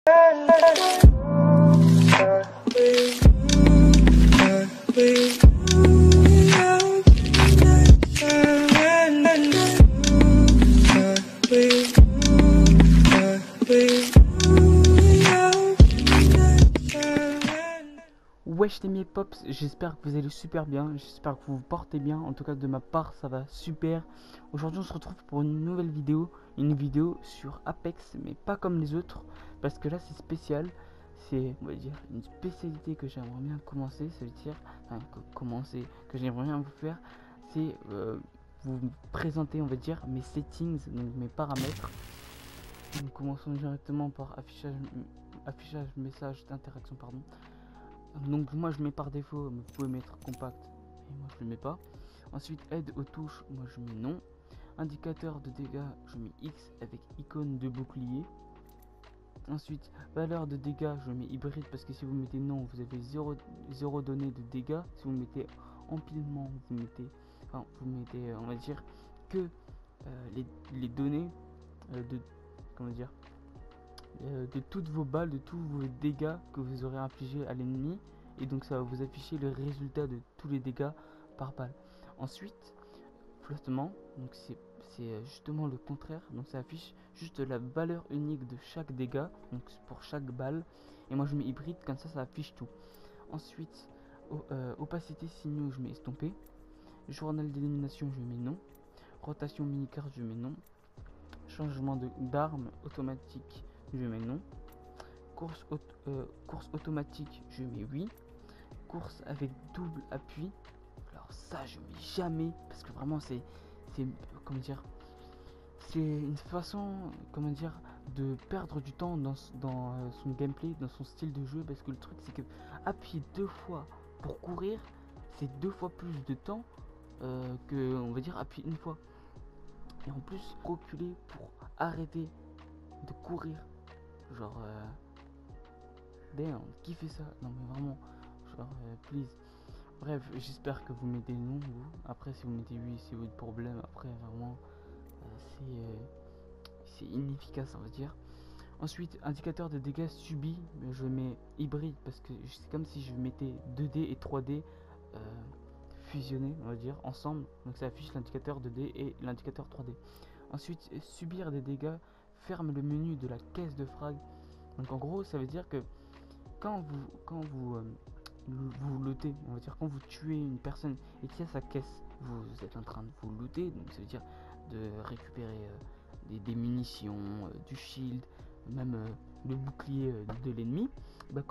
Wesh les mes pops, j'espère que vous allez super bien, j'espère que vous vous portez bien, en tout cas de ma part ça va super. Aujourd'hui on se retrouve pour une nouvelle vidéo, sur Apex, mais pas comme les autres, parce que là c'est spécial, c'est on va dire une spécialité que j'aimerais bien commencer, ça veut dire, que j'aimerais bien vous faire, c'est vous présenter on va dire mes settings, donc mes paramètres. Nous commençons directement par affichage message d'interaction pardon. Donc moi je mets par défaut, mais vous pouvez mettre compact et moi je le mets pas. Ensuite aide aux touches, moi je mets non. Indicateur de dégâts, je mets X avec icône de bouclier. Ensuite valeur de dégâts, je mets hybride parce que si vous mettez non vous avez 0 données de dégâts. Si vous mettez empilement vous mettez on va dire que les données de comment dire de toutes vos balles, de tous vos dégâts que vous aurez infligés à l'ennemi, et donc ça va vous afficher le résultat de tous les dégâts par balle. Ensuite flottement, donc c'est justement le contraire, donc ça affiche juste la valeur unique de chaque dégât, donc pour chaque balle, et moi je mets hybride, comme ça affiche tout. Ensuite opacité signaux, je mets estompé. Journal d'élimination, je mets non. Rotation mini-carte, je mets non. Changement d'arme automatique, je mets non. Course automatique, je mets oui. Course avec double appui, alors ça je mets jamais, parce que vraiment c'est comment dire, c'est une façon comment dire de perdre du temps dans son gameplay, dans son style de jeu, parce que le truc c'est que appuyer 2 fois pour courir, c'est 2 fois plus de temps que on va dire appuyer une fois, et en plus reculer pour arrêter de courir, genre damn, qui fait ça? Non mais vraiment, genre please. Bref, j'espère que vous mettez non vous. Après si vous mettez oui c'est votre problème. Après vraiment c'est inefficace on va dire. Ensuite indicateur de dégâts subis, je mets hybride parce que c'est comme si je mettais 2D et 3D fusionnés on va dire ensemble. Donc ça affiche l'indicateur 2D et l'indicateur 3D. Ensuite subir des dégâts, ferme le menu de la caisse de frag. Donc en gros ça veut dire que quand vous lootez, on va dire quand vous tuez une personne et qu'il y a sa caisse, vous êtes en train de vous looter, donc ça veut dire de récupérer des munitions, du shield, même le bouclier de l'ennemi. Bah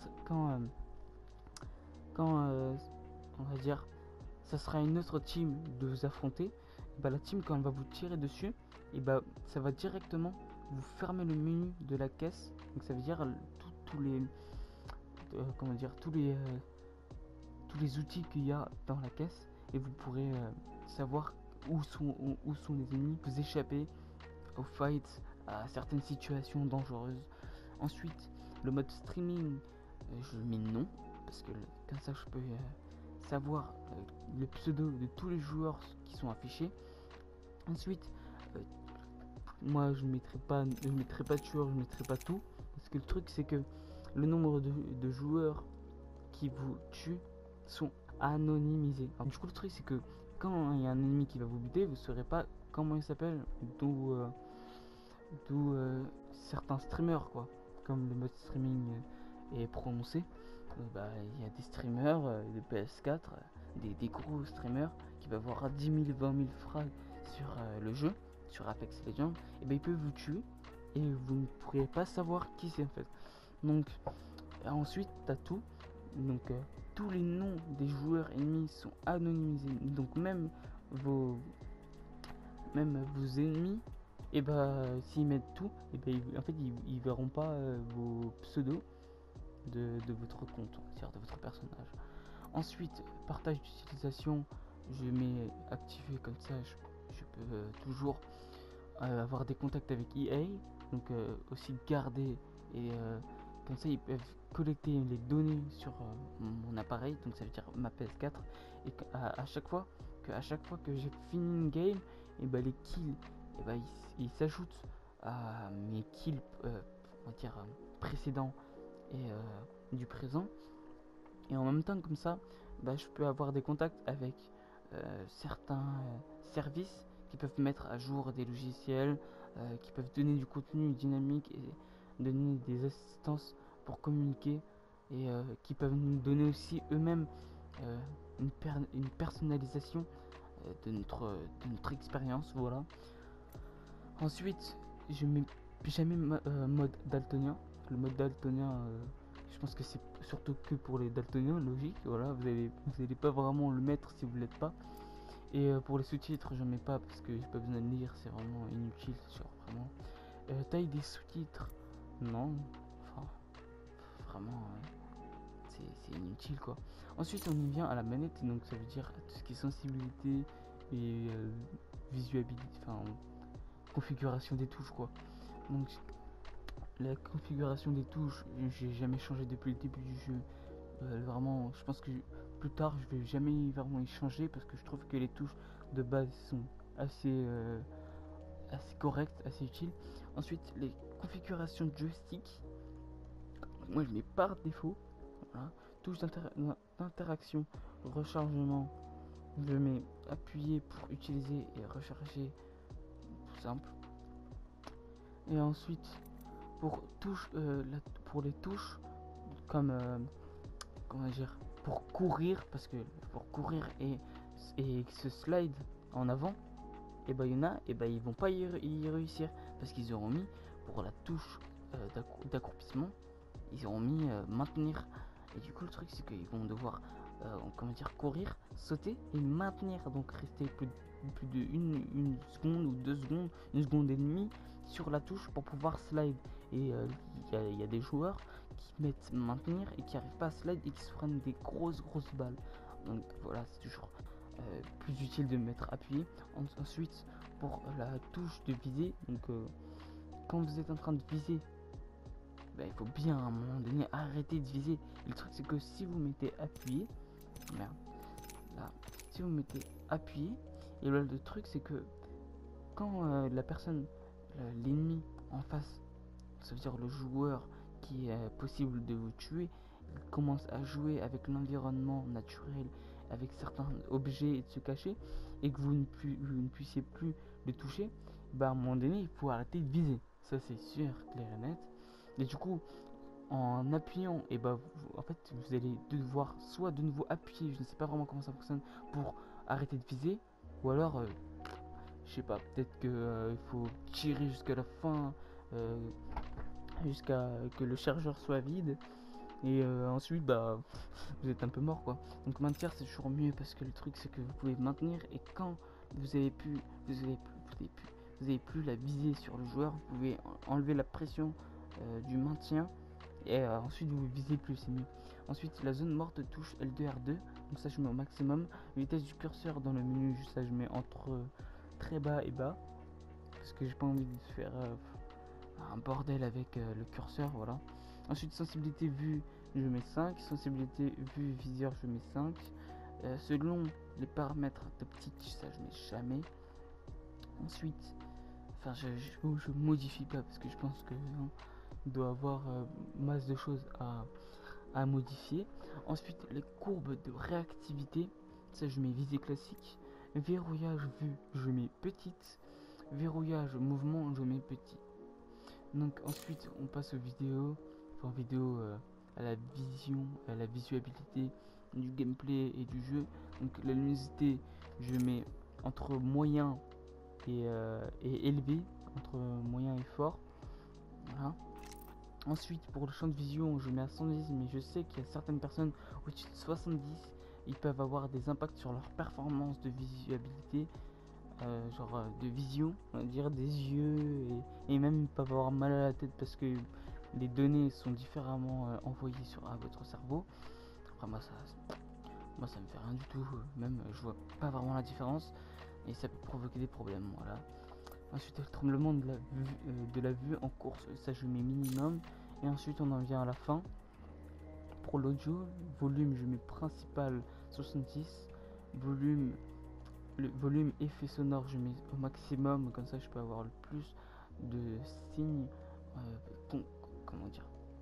on va dire ça sera une autre team de vous affronter, bah la team quand elle va vous tirer dessus, et bah ça va directement vous fermer le menu de la caisse, donc ça veut dire tous les comment dire tous les outils qu'il y a dans la caisse, et vous pourrez savoir où sont les ennemis, vous échapper aux fights, à certaines situations dangereuses. Ensuite le mode streaming, je le mets non, parce que comme ça je peux savoir le pseudo de tous les joueurs qui sont affichés. Ensuite moi je mettrai pas de tueurs, je mettrai pas tout, parce que le truc c'est que le nombre de joueurs qui vous tuent sont anonymisés. Alors, du coup le truc c'est que quand il y a un ennemi qui va vous buter, vous saurez pas comment il s'appelle, d'où certains streamers quoi, comme le mode streaming est prononcé. Il y a des streamers de PS4, des gros streamers qui va avoir 10 000, 20 000 frags sur le jeu, sur Apex Legends, et il peut vous tuer et vous ne pourrez pas savoir qui c'est en fait. Donc ensuite t'as tout, donc tous les noms des joueurs ennemis sont anonymisés, donc même vos ennemis, et s'ils mettent tout, et en fait ils verront pas vos pseudos de votre compte, c'est-à-dire de votre personnage. Ensuite partage d'utilisation, je mets activé, comme ça je peux toujours avoir des contacts avec EA, donc aussi garder, et comme ça ils peuvent collecter les données sur mon appareil, donc ça veut dire ma PS4, et à chaque fois que j'ai fini une game, et les kills, ils s'ajoutent à mes kills on va dire précédent et du présent. Et en même temps, comme ça, bah, je peux avoir des contacts avec certains services qui peuvent mettre à jour des logiciels, qui peuvent donner du contenu dynamique et donner des assistances pour communiquer, et qui peuvent nous donner aussi eux-mêmes une personnalisation de notre expérience. Voilà. Ensuite, je mets jamais mode daltonien. Le mode daltonien, je pense que c'est surtout que pour les daltoniens, logique. Voilà, vous allez pas vraiment le mettre si vous l'êtes pas. Et pour les sous-titres, je mets pas parce que j'ai pas besoin de lire, c'est vraiment inutile, genre vraiment. Taille des sous-titres, non. Enfin, vraiment, c'est inutile quoi. Ensuite, on y vient à la manette, donc ça veut dire tout ce qui est sensibilité et visualité, enfin configuration des touches quoi. Donc la configuration des touches, j'ai jamais changé depuis le début du jeu. Vraiment, je pense que plus tard, je vais jamais vraiment y changer parce que je trouve que les touches de base sont assez correctes, assez utiles. Ensuite, les configurations de joystick, moi je mets par défaut. Voilà. Touche d'interaction, rechargement, je mets appuyer pour utiliser et recharger, tout simple. Et ensuite, pour les touches, comme comment dire, pour courir, parce que pour courir et se slide en avant, et bah il y en a, et bah ils vont pas y réussir parce qu'ils auront mis pour la touche d'accroupissement, ils auront mis maintenir. Et du coup le truc c'est qu'ils vont devoir comment dire, courir, sauter et maintenir, donc rester plus de une seconde ou 2 secondes, 1 seconde et demie sur la touche pour pouvoir slide. Et il y a des joueurs qui mettent maintenir et qui arrivent pas à slide et qui se prennent des grosses balles. Donc voilà, c'est toujours plus utile de mettre appuyé. Ensuite, pour la touche de viser, donc quand vous êtes en train de viser, bah, il faut bien à un moment donné arrêter de viser. Et le truc c'est que si vous mettez appuyé, merde, là, si vous mettez appuyé, et là le truc c'est que quand la personne, l'ennemi en face, ça veut dire le joueur qui est possible de vous tuer, il commence à jouer avec l'environnement naturel, avec certains objets et de se cacher, et que vous ne puissiez plus le toucher, bah à un moment donné il faut arrêter de viser. Ça c'est sûr, clair et net. Et du coup, en appuyant, et bah en fait vous allez devoir soit de nouveau appuyer, je ne sais pas vraiment comment ça fonctionne, pour arrêter de viser, ou alors je sais pas, peut-être que il faut tirer jusqu'à la fin, jusqu'à que le chargeur soit vide, et ensuite bah vous êtes un peu mort quoi. Donc maintenir c'est toujours mieux parce que le truc c'est que vous pouvez maintenir, et quand vous avez plus la visée sur le joueur, vous pouvez enlever la pression du maintien, et ensuite vous visez plus, c'est mieux. Ensuite la zone morte touche L2 R2, donc ça je mets au maximum. Vitesse du curseur dans le menu, ça je mets entre très bas et bas parce que j'ai pas envie de faire un bordel avec le curseur, voilà. Ensuite sensibilité vue, je mets 5, sensibilité vue viseur, je mets 5. Selon les paramètres d'optique, ça je mets jamais. Ensuite, enfin je modifie pas parce que je pense que il doit avoir masse de choses à modifier. Ensuite les courbes de réactivité, ça je mets visée classique. Verrouillage vue, je mets petite. Verrouillage mouvement, je mets petit. Donc ensuite on passe aux vidéos, enfin vidéo à la vision, à la visualité du gameplay et du jeu. Donc la luminosité je mets entre moyen et élevé, entre moyen et fort. Voilà. Ensuite pour le champ de vision je mets à 110, mais je sais qu'il y a certaines personnes au-dessus de 70, ils peuvent avoir des impacts sur leur performance de visualité. Genre de vision, on va dire, des yeux, et même ils peuvent avoir mal à la tête parce que les données sont différemment envoyées à votre cerveau. Après moi ça me fait rien du tout, même je vois pas vraiment la différence, et ça peut provoquer des problèmes, voilà. Ensuite le tremblement de la vue en course, ça je mets minimum. Et ensuite on en vient à la fin. Pour l'audio, volume je mets principal 70, le volume effet sonore je mets au maximum, comme ça je peux avoir le plus de signes, comment dire,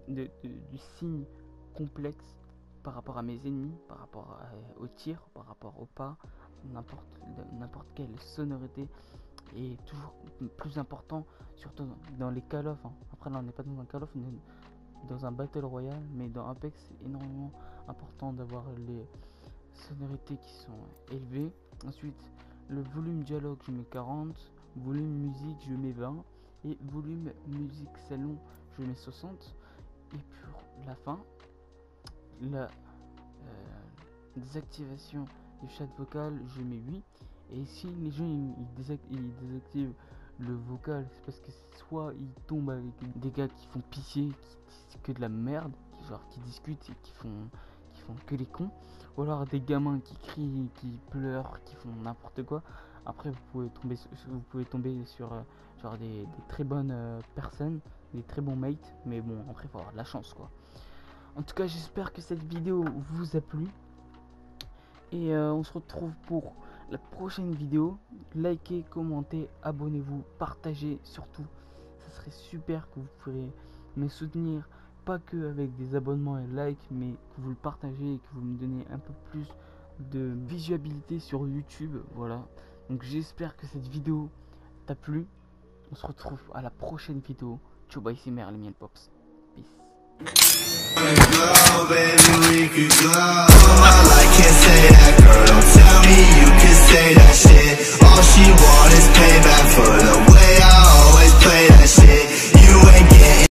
du signe complexe par rapport à mes ennemis, par rapport au tir, par rapport au pas, n'importe quelle sonorité est toujours plus important, surtout dans les Call of. Après là on n'est pas dans un Call of, on est dans un Battle Royale, mais dans Apex c'est énormément important d'avoir les sonorités qui sont élevées. Ensuite le volume dialogue je mets 40, volume musique je mets 20 et volume musique salon je mets 60. Et pour la fin, la désactivation du chat vocal je mets 8. Et si les gens ils désactivent le vocal, c'est parce que soit ils tombent avec des gars qui font pitié, qui disent que de la merde, qui discutent et qui font que les cons, ou alors des gamins qui crient, qui pleurent, qui font n'importe quoi. Après vous pouvez tomber sur genre des très bonnes personnes, des très bons mates, mais bon après il faut avoir de la chance quoi. En tout cas j'espère que cette vidéo vous a plu et on se retrouve pour la prochaine vidéo. Likez, commentez, abonnez-vous, partagez surtout, ça serait super que vous pourriez me soutenir, pas que avec des abonnements et likes, mais que vous le partagez et que vous me donnez un peu plus de visibilité sur YouTube. Voilà, donc j'espère que cette vidéo t'a plu. On se retrouve à la prochaine vidéo. Ciao, bye, c'est Mère les miennes pops. Peace.